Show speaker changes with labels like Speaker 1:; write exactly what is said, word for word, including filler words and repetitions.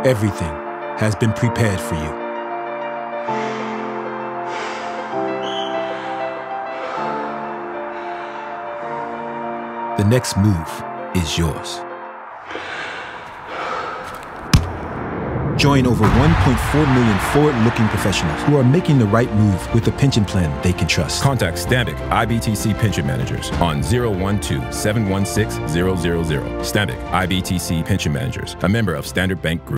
Speaker 1: Everything has been prepared for you. The next move is yours. Join over one point four million forward-looking professionals who are making the right move with a pension plan they can trust.
Speaker 2: Contact Stanbic I B T C Pension Managers on zero one two, seven one six, zero zero zero. Stanbic I B T C Pension Managers, a member of Standard Bank Group.